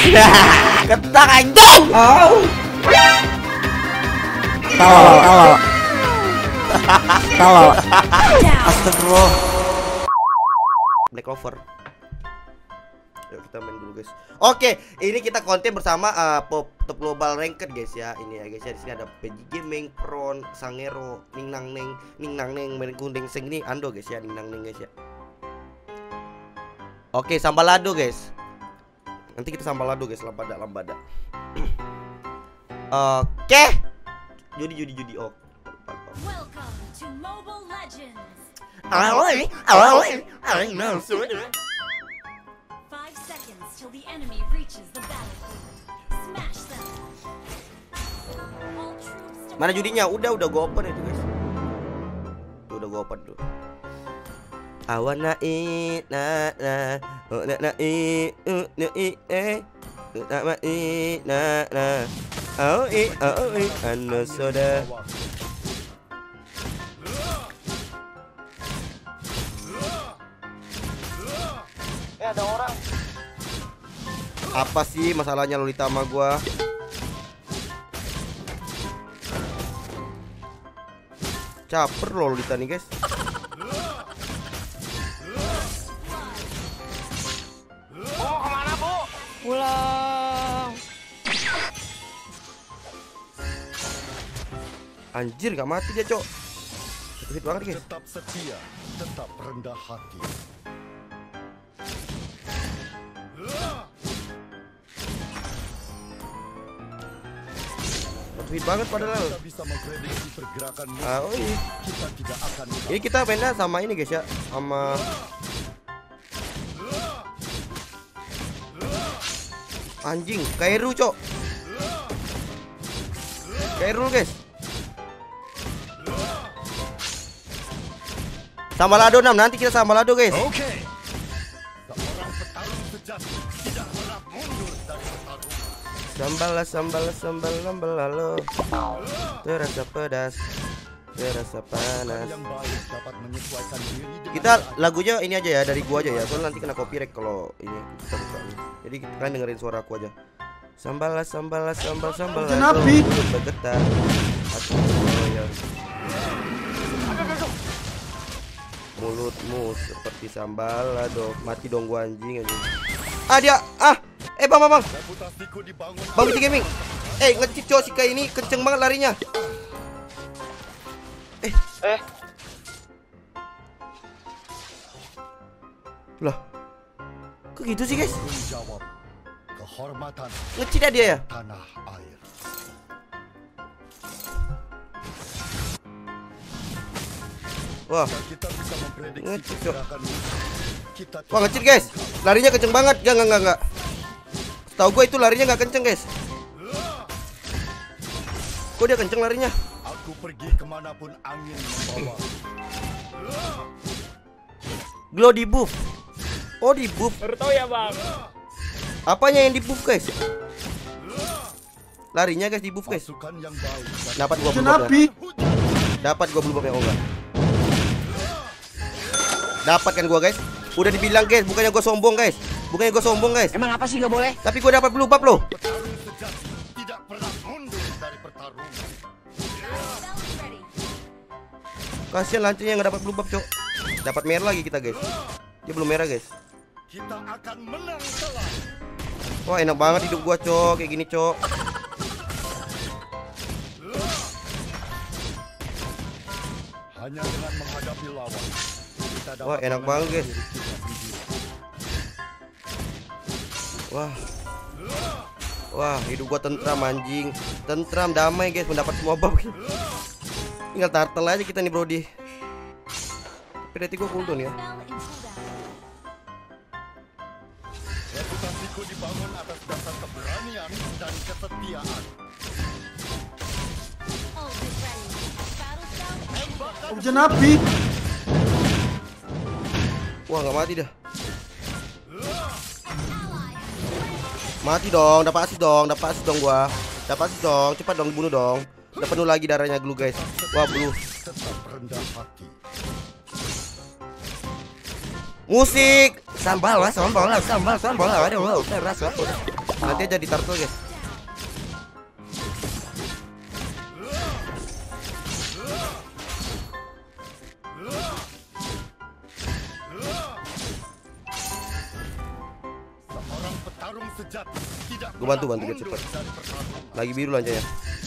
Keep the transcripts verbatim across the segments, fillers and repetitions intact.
Ketak anjing. Oh. Kalau kalau kalau astagfirullah. Black Clover. Yuk kita main dulu guys. Oke, ini kita konten bersama uh, Pop Top Global Ranked guys ya. Ini ya guys ya, di sini ada P J Gaming, Pron, Sangero, Ning Nang Neng, Ning Nang Neng, Main Kuning Sing ini Ando guys ya, Ning Nang Neng guys ya. Oke, sambalado guys. Nanti kita sambalado guys, lambada lambada. Oke. Judi judi judi oh. Welcome to Mobile Legends. Awalnya, awalnya, awalnya. Five seconds till the enemy reaches the battlefield. Smash them. All troops. Mana judinya? Udah, udah gue open itu guys. Tuh, udah gue open tuh. Awana i na na oh na na i u na i eh na ma i na na oh i oh i anu soda. Eh ada orang. Apa sih masalahnya Lolita sama gua? Caper loh Lolita nih guys. Oh kemana bu? Pulang. Anjir gak mati dia cok. Hit banget guys. Tetap setia, tetap rendah hati. Hit banget padahal. Kita bisa memprediksi pergerakan musuh. Ah, oh iya. Kita tidak akan. Ini kita mainnya sama ini guys ya, sama anjing, Kairu cok. Kairu guys. Sambalado enam, nanti kita sambalado guys. Oke. Seorang petarung sejati tidak pernah mundur dari pertarungan. Sambal sambal sambal sambal lalu terasa pedas, terasa panas. Yang baik dapat menyesuaikan diri dengan Kita lagunya ini aja ya, dari gua aja ya, soalnya nanti kena copyright kalau ini kita buka nih. Jadi kalian dengerin suara aku aja. Sambal sambal sambal sambal lalu bergetar. Mulutmu seperti sambal lado. Mati dong gua anjing anjing. Ah dia ah eh bang bang bang reputasiku dibangun. Bang B T Gaming. Eh ngecip cowok si kayak ini kenceng banget larinya. Eh Eh lah. Kok gitu sih guys? Jawab kehormatan Ngecit ya dia ya? tanah air. Wah, Kita bisa memprediksi ngecit cok. pergerakan musuh. Kita Wah ngecit guys. Larinya kenceng banget. Enggak enggak enggak enggak. Tahu gue itu larinya nggak kenceng guys. Kok dia kenceng larinya? Aku pergi kemanapun angin membawa. Glow di buff. Oh di buff. baru tahu ya bang. Apanya yang di buff guys? Larinya guys di buff guys. Pasukan yang baik dan Dapat gua blue buff ya. Dapat gua blue buff ya, oh enggak. Dapat kan gua guys. Udah dibilang guys, bukannya gua sombong guys. Bukannya gua sombong guys. Emang apa sih nggak boleh? Tapi gua dapat blue buff loh. petarung sejati tidak pernah mundur dari pertarungan. Bells ready. Kasihan lancenya nggak dapat blue buff cok. Dapat merah lagi kita guys. Dia belum merah guys. Kita akan menang telak. Wah enak banget hidup gua cok, kayak gini cok. Hanya dengan menghadapi lawan kita dapat Wah enak banget guys. diri kita sendiri. Wah. Wah, hidup gua tentram anjing. Tentram, damai guys, mendapat semua buff. Tinggal turtle aja kita nih, Brody. Berarti gua cooldown ya. Spell in cooldown. Reputasiku dibangun atas dasar keberanian dan kesetiaan. Ult is ready. Battle spell. Hujan api. Wah, nggak mati dah. Mati dong, dapat asis dong, dapat asis dong gua. Dapat asis dong, cepat dong dibunuh dong. Udah penuh lagi darahnya glue guys. Wah, blue. Tetap rendah hati. Musik. Sambal lah, sambal lah, sambal, sambal lah. Aduh, keras banget. Nanti aja di turtle guys. Seorang petarung sejati tidak Gua bantu, pernah bantu, biar mundur cepet. dari pertarungan. Lagi biru lanjanya.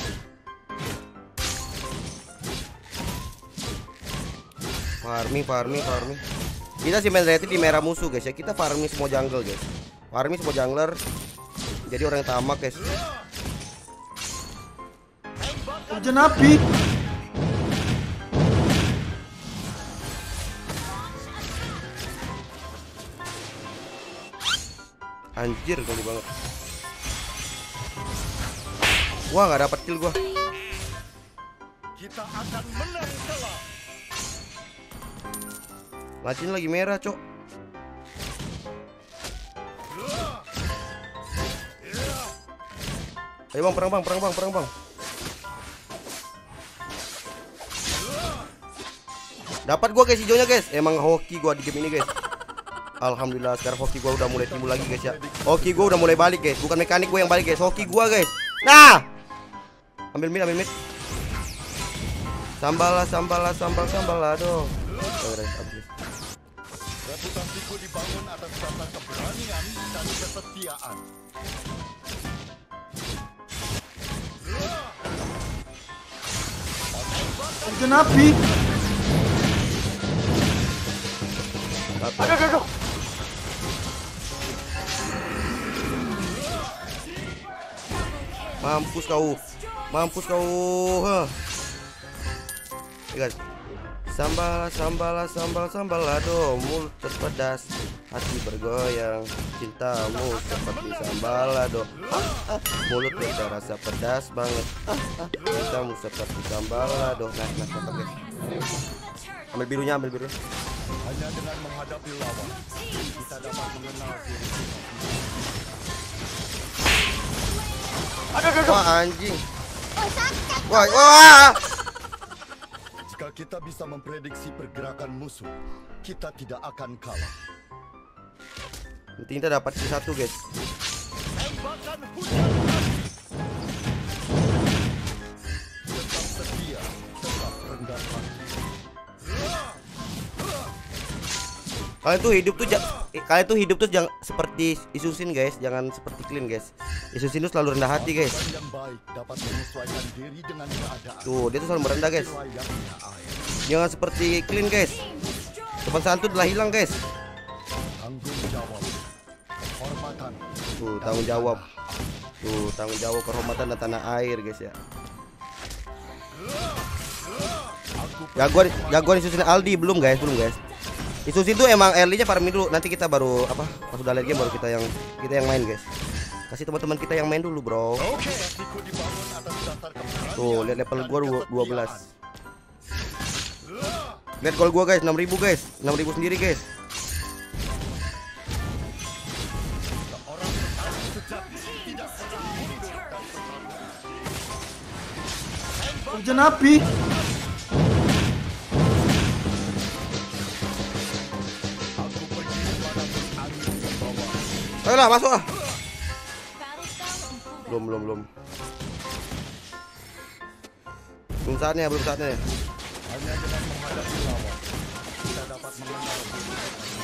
Farming, farming, farming. Kita sih main rate di merah musuh guys ya. Kita farming semua jungle guys. Farming semua jungler. Jadi orang yang tamak guys. Hujan api. Anjir kali banget. Wah nggak dapat kill gua. Kita akan menang kelak. Lacin lagi merah cok. Ayo bang, perang bang, perang bang, perang bang. Dapat gua guys hijaunya guys. Emang hoki gua di game ini guys. Alhamdulillah sekarang hoki gua udah mulai timbul lagi guys ya. Hoki gua udah mulai balik guys. Bukan mekanik gua yang balik guys. Hoki gua guys. Nah, ambil mid, ambil mid. Sambalah, sambalah, sambal, sambal, aduh. Reputasiku dibangun atas dasar keberanian dan kesetiaan. Hujan api. Aduh, aduh, aduh. Mampus kau, mampus kau. Huh. Guys, sambal, sambal, sambal, sambal, aduh, mulut terpedas, hati bergoyang, cintamu seperti sambal, aduh, ah, ah, mulut terasa pedas banget, ah, ah, cintamu seperti sambal, aduh. Nah, nah, mantap guys. Ambil birunya, ambil biru. Hanya dengan menghadapi lawan, kita dapat mengenal diri. Aduh, aduh, aduh. Wah anjing. Wah, wah. Jika kita bisa memprediksi pergerakan musuh, kita tidak akan kalah. Nanti kita dapat kill satu guys. Tembakan hujan api. Tetap setia, tetap rendah hati. Kalian tuh hidup tuh ja- eh, kalian tuh hidup tuh jangan seperti Isusin guys, jangan seperti Clean guys. Isusin tuh selalu rendah hati guys. Orang yang baik dapat menyesuaikan diri dengan keadaan. Tuh, dia tuh selalu merendah guys. Layaknya air. Jangan seperti Clean guys. Sopan santun telah hilang guys. Tanggung jawab, kehormatan. Tuh, tanggung jawab. Tuh, tanggung jawab kehormatan dan tanah air guys ya. Jagoan jagoan Isusin Aldi belum guys, belum guys. Isusin tuh emang early-nya farming dulu, nanti kita baru apa? Pas udah late game baru kita yang kita yang main guys. Kasih teman-teman kita yang main dulu, bro. Reputasiku dibangun atas dasar keberanian. Tuh, lihat level gua dan dua belas. kesetiaan. Lihat gol gua guys, enam ribu guys. enam ribu sendiri guys. Seorang petarung sejati tidak pernah mundur dari pertarungan. Hujan api. Aku pergi pada angin di bawah. Ayolah, masuk ah. Battle spell on cooldown. Belum, belum, belum. Belum saatnya, belum saatnya. Hanya dengan menghadapi lawan, kita dapat mengenal diri.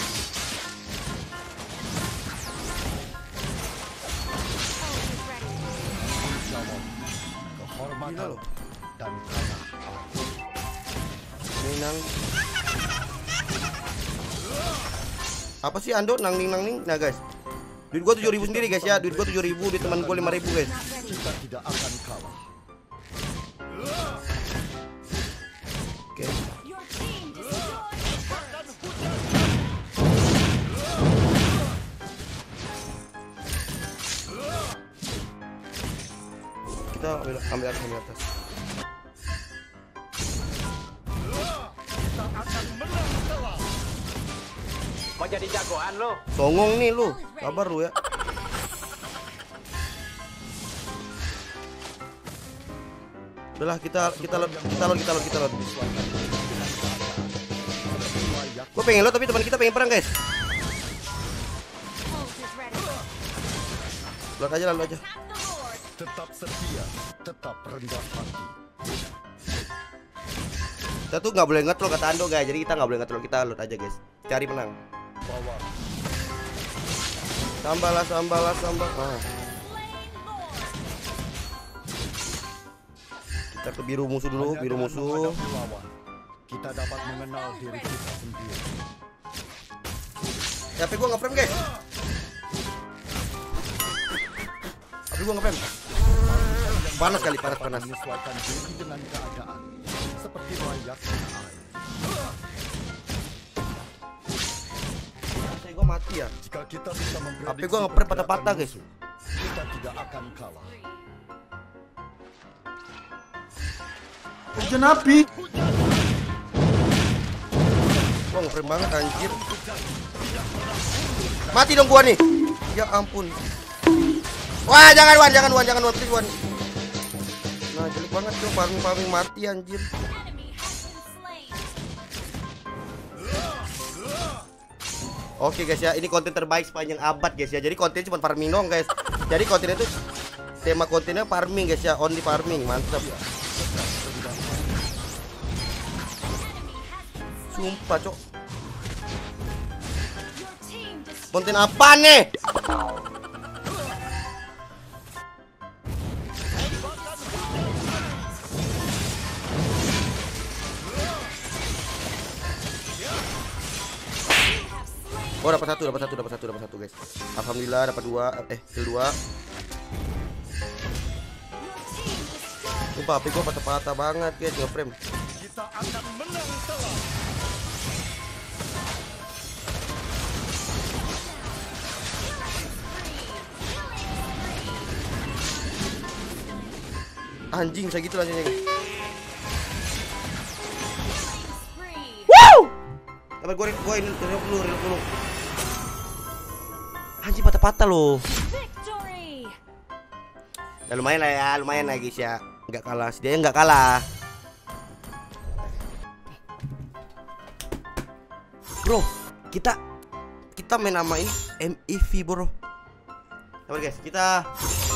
Tanggung jawab, kehormatan, Gila loh. dan tanah air. Nang. Apa sih Ando nang ning nang ning? Nah guys. Duit gua tujuh ribu sendiri guys ya. Duit gua tujuh ribu, di teman gua lima ribu guys. Kita tidak akan kalah. Oke. Your team destroyed a turret. Kita ambil ambil atas, ambil atas. Kita akan menang kelak. Mau jadi jagoan lo? Songong nih lu. Sabar lu ya. Udahlah kita kita lot kita lot kita lot kita lot. Gua pengen lot tapi teman kita pengen perang guys. Ult is ready. Load aja, lalu aja. Tetap setia, tetap rendah hati. Kita tuh nggak boleh ngetrol kata Ando guys. Jadi kita nggak boleh ngetrol, kita load aja guys. Cari menang. Bawa Sambalah, sambalah, sambal. Ah. Kita ke biru musuh dulu, hanya biru dengan musuh. menghadapi lawan, kita dapat mengenal diri kita sendiri. Ya, H P gua nge-frame guys. H P gua nge-frame. Panas kali, panas panas. Menyesuaikan diri dengan keadaan, seperti layaknya air. Saya gua mati ya. Jika kita bisa memprediksi H P gua nge-frame patah-patah guys. musuh, kita tidak akan kalah. Hujan api. Gua nge-frame banget anjir. Mati dong gua nih. Ya ampun. Wah, jangan Wan, jangan Wan, jangan Wan, please Wan. Nah, jelek banget tuh farming-farming mati anjir. Enemy has been slain. Oke guys ya, ini konten terbaik sepanjang abad guys ya. Jadi konten cuma farming dong guys. Jadi kontennya tuh tema kontennya farming guys ya, only farming, mantap. Sumpah cok. Your team destroyed. Konten apa nih? Oh, dapat satu, dapat satu, dapat satu, dapat satu guys. Alhamdulillah dapat dua, eh kill dua. Sumpah H P gua patah-patah banget guys, nge-frame. Kita akan menang telak. Anjing segitu aja guys. Spree. Wow! Dapat gua gua ini reload dulu, reload dulu. Anjing patah-patah loh. Victory. Ya lumayan lah ya, lumayan lah guys ya. Enggak kalah, setidaknya enggak kalah. Bro, kita kita main nama ini M E V bro. Sabar guys, kita